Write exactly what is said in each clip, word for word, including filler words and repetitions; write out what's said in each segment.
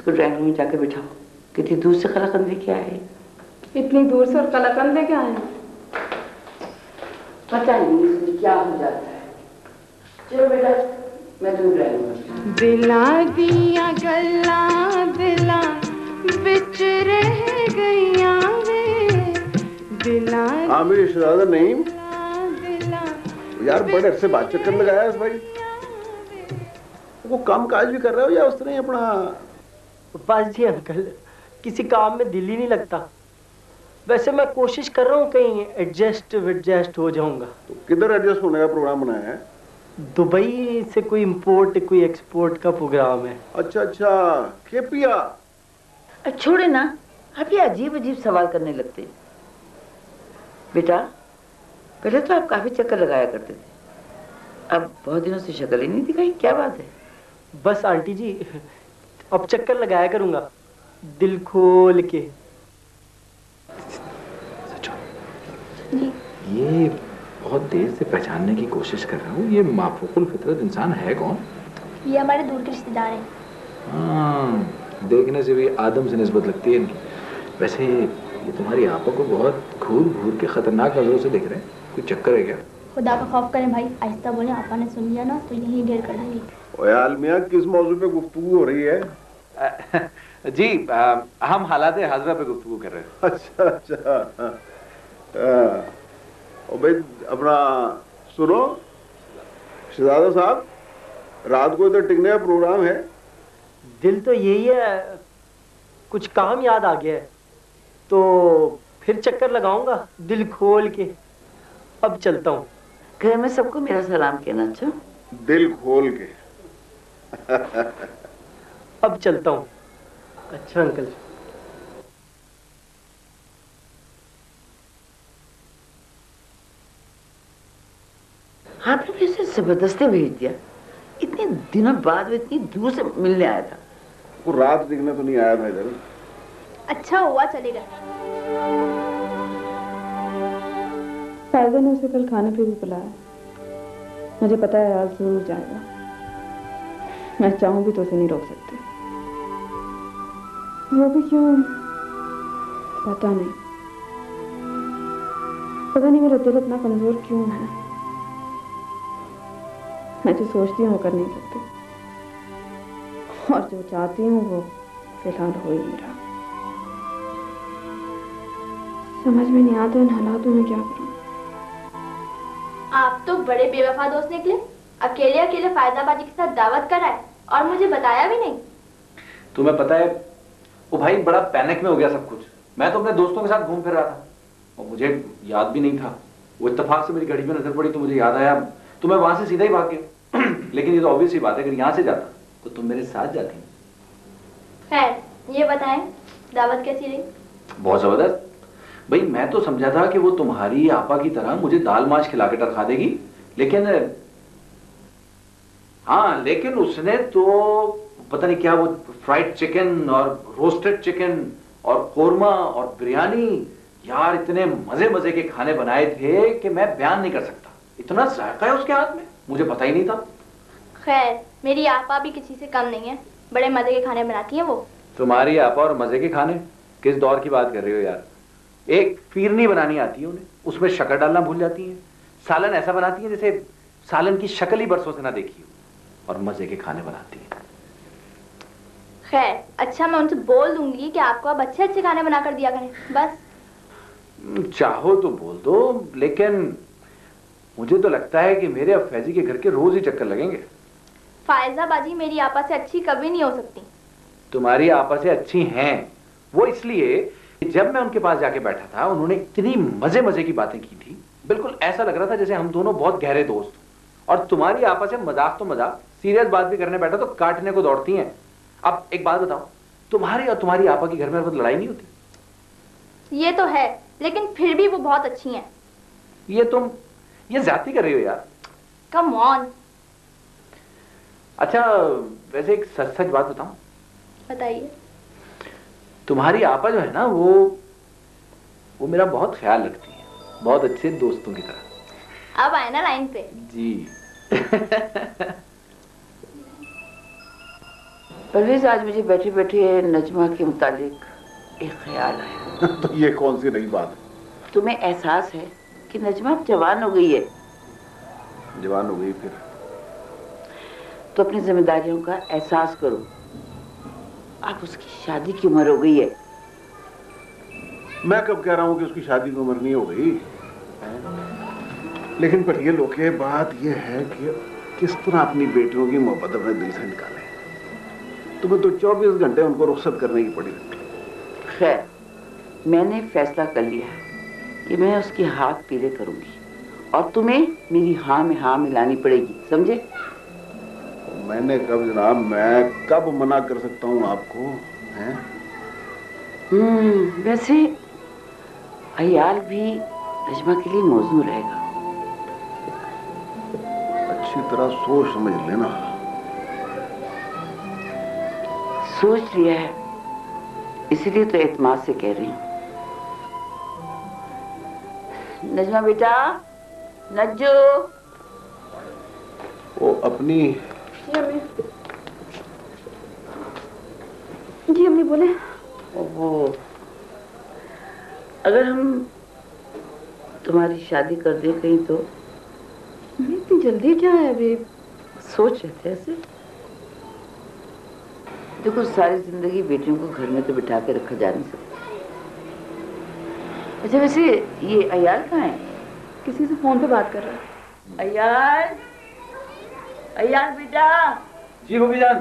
इसको drawing room में जाकर बिठाओ। कितनी दूर से कलाकंद लेके आए। इतनी दूर से और कलाकंद लेके आए? पता नहीं इसमें क्या हो जाता है। चलो बेटा मैं तुम्हें ड्राइंग रूम। दिला दिया गल्ला दिला बिच रह गईया वे दिला। हाँ मेरी शहजादा नहीं यार, बड़े अरसे बात चक्कर लगाया इस भाई। वो काम काज भी कर रहे हो या उस तरह ही अपना? बस जी अंकल, किसी काम में दिल ही नहीं लगता। वैसे मैं कोशिश कर रहा हूँ कहीं एडजस्ट एडजस्ट हो जाऊंगा। तो किधर एडजस्ट होने का प्रोग्राम बनाया है? दुबई से कोई इंपोर्ट कोई एक्सपोर्ट का प्रोग्राम है। अच्छा अच्छा, केपिया। छोड़े ना, आप ये अजीब अजीब सवाल करने लगते हैं। बेटा पहले तो आप काफी चक्कर लगाया करते थे, अब बहुत दिनों से शक्ल ही नहीं दिखाई, क्या बात है? बस आंटी जी अब चक्कर लगाया करूंगा दिल खोल के। ये बहुत देर से पहचानने की कोशिश कर रहा हूँ, ये माफूकुल फितरत इंसान है कौन? ये हमारे दूर के रिश्तेदार हैं। हाँ, देखने से भी आदम से निस्बत लगती है इनकी। वैसे ये तुम्हारी आपा को बहुत घूर घूर के खतरनाक नजरों से देख रहे हैं, कोई चक्कर है क्या? खुदा का खौफ करें भाई, आहिस्ता बोले, आपा ने सुन लिया ना तो यही ढेर कर देंगे। ओए आलमिया, किस मौजू पे गुफ्तगू हो रही है? आ, जी आ, हम हालात हाजरा पे गुफ्तगू कर रहे हैं। अच्छा अच्छा। ओ भाई अपना सुनो शहजादा साहब, रात को इधर टिकने का प्रोग्राम है। दिल तो यही है, कुछ काम याद आ गया है तो फिर चक्कर लगाऊंगा दिल खोल के। अब चलता हूँ। घर में सबको मेरा सलाम कहना। अच्छा दिल खोल के। अब चलता हूँ। अच्छा अंकल। आपने कैसे जबरदस्ती भेज दिया? इतने दिनों बाद वो इतनी दूर से मिलने आया था। वो रात दिखने तो नहीं आया था इधर। अच्छा हुआ चले गए। फायदा ने उसे कल खाने पे भी बुलाया, मुझे पता है आज जरूर जाएगा। मैं चाहूं भी तो उसे नहीं रोक सकती। वो भी क्यों पता नहीं, पता नहीं मेरा दिल इतना कमजोर क्यों है। मैं जो सोचती हूँ वो कर नहीं सकती, और जो चाहती हूँ वो फिलहाल हो ही नहीं रहा। समझ में नहीं आता इन हालातों में क्या करूं। आप तो बड़े बेवफा दोस्त निकले, अकेले अकेले फायदाबाजी के साथ दावत कराए और मुझे बताया भी नहीं। तुम्हें पता है वो भाई बड़ा पैनिक में हो गया सब कुछ। मैं तो अपने दोस्तों के साथ घूम फिर रहा था और मुझे याद भी नहीं था। वो इत्तेफाक से मेरी घड़ी में नजर पड़ी तो मुझे याद आया, तो मैं वहां से सीधा ही भाग गया। लेकिन ये तो ऑब्वियस ही बात है, अगर यहाँ से जाता तो तुम मेरे साथ जाती। खैर ये बताएं दावत कैसी रही? बहुत जबरदस्त। भाई मैं तो समझा था कि वो तुम्हारी आपा की तरह मुझे दाल माश खिला के टरखा देगी, लेकिन हाँ लेकिन उसने तो पता नहीं क्या वो फ्राइड चिकन और रोस्टेड चिकन और कोरमा और बिरयानी, यार इतने मजे मजे के खाने बनाए थे कि मैं बयान नहीं कर सकता। इतना जायका है उसके हाथ में, मुझे पता ही नहीं था। खैर मेरी आपा भी किसी से कम नहीं है, बड़े मजे के खाने बनाती है वो। तुम्हारी आपा और मजे के खाने? किस दौर की बात कर रही हो यार? एक फिरनी बनानी आती है उन्हें, उसमें शक्कर डालना भूल जाती है। सालन ऐसा बनाती है जैसे सालन की शक्ल ही बरसों से ना देखी हो, और मजे के खाने बनाती है। खैर अच्छा मैं उनसे बोल दूंगी कि आपको अब अच्छे अच्छे खाने बना कर दिया करें, बस। चाहो तो बोल दो, लेकिन मुझे तो लगता है कि मेरे अब फैजी के घर के रोज ही चक्कर लगेंगे। फायजाबाजी मेरी आपा से अच्छी कभी नहीं हो सकती। तुम्हारी आपा से अच्छी हैं वो इसलिए कि जब मैं उनके पास जाके बैठा था उन्होंने इतनी मजे मजे की बातें की थी, बिल्कुल ऐसा लग रहा था जैसे हम दोनों बहुत गहरे दोस्त। और तुम्हारी आपा से मजाक तो मजाक, सीरियस बात भी करने बैठा तो काटने को दौड़ती हैं। अब एक बात बताओ, तुम्हारी और तुम्हारी आपा की घर में लड़ाई नहीं होती? ये तो है, लेकिन फिर भी वो बहुत अच्छी हैं। ये तुम ये ज्यादती कर रही हो यार। Come on. अच्छा वैसे एक सच सच बात बताऊं? बताइए। तुम्हारी आपा जो है ना वो वो मेरा बहुत ख्याल रखती है, बहुत अच्छे दोस्तों की तरह। अब आए ना लाइन पे। जी। परवेज, आज मुझे बैठे बैठे नजमा के मुतालिक एक ख्याल आया। तो ये कौन सी नई बात है? तुम्हें एहसास है कि नजमा अब जवान हो गई है? जवान हो गई फिर? तो अपनी जिम्मेदारियों का एहसास करो। अब उसकी शादी की उम्र हो गई है। मैं कब कह रहा हूँ कि उसकी शादी की उम्र नहीं हो गई, लेकिन पर ये लोग के बात ये है कि किस तरह अपनी बेटियों की मोहब्बत अपने दिल से निकाले। तुम्हें तो चौबीस घंटे उनको रुखसत करने की पड़ी। खैर, मैंने फैसला कर लिया है कि मैं उसकी हाथ पीले करूंगी और तुम्हें मेरी हाँ में हाँ मिलानी पड़ेगी, समझे? मैंने कब जनाब, मैं कब मना कर सकता हूँ आपको? हैं? हम्म, वैसे अयाल भी नजमा के लिए मौजूद रहेगा। अच्छी तरह सोच समझ लेना। सोच लिया है, इसीलिए तो एतमाद से कह रही हूँ। नजमा बेटा, नज्जो। वो अपनी जी अम्मी। जी अम्मी बोले। ओहो, अगर हम तुम्हारी शादी कर दें कहीं तो? इतनी जल्दी क्या है अभी? सोच रहे थे ऐसे। देखो, सारी जिंदगी बेटियों को घर में तो बिठा के रखा जा नहीं सकता। अच्छा, वैसे ये अयाल कहाँ है? किसी से फोन पे बात कर रहा है। अयाल, अयाल बेटा। जी भाभी जान।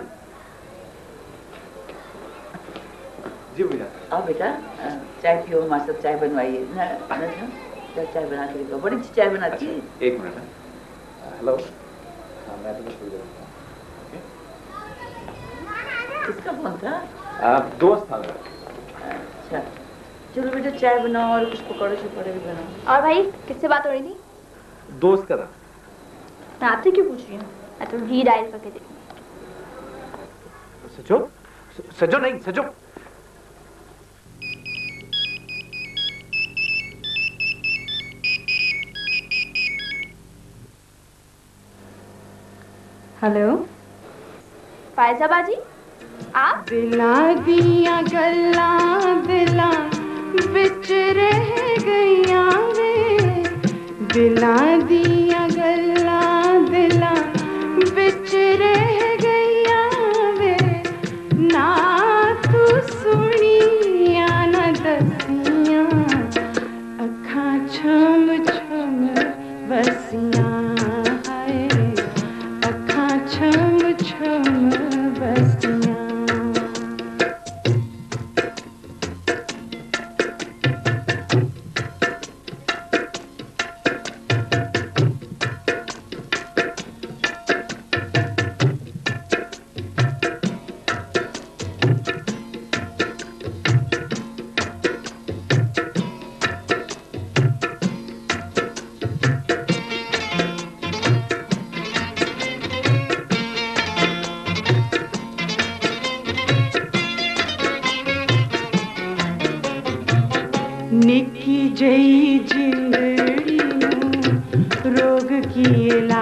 जी भाभी जान। आओ बेटा, चाय पियो, हमारे साथ चाय बनवाइए ना। ना चाय बना के लेकर, बड़ी अच्छी चाय बनाती है। एक मिनट है। हेलो। हाँ, मैं तुम्हें थोड़ी देर में। किसका फोन था? आप दोस्त था मेरा। अच्छा, चलो बेटा चाय बनाओ और कुछ पकौड़े शपौड़े भी बनाओ। और भाई, किससे बात हो रही थी? दोस्त का था। मैं आपसे क्यों पूछ रही हूँ? मैं तो रीडायल करके देखूँ। सजो, सजो नहीं, सजो। हेलो फायजा बाजी, आप? दिला दिया गल्ला दिला बिच रह गईया वे, दिला दिया गल्ला दिला बिच रह गईया वे, ना तू सुनिया ना दसिया, अखा छम छम बसिया है, अखा छम छम बसिया। निकी जई जिंदड़ी रोग की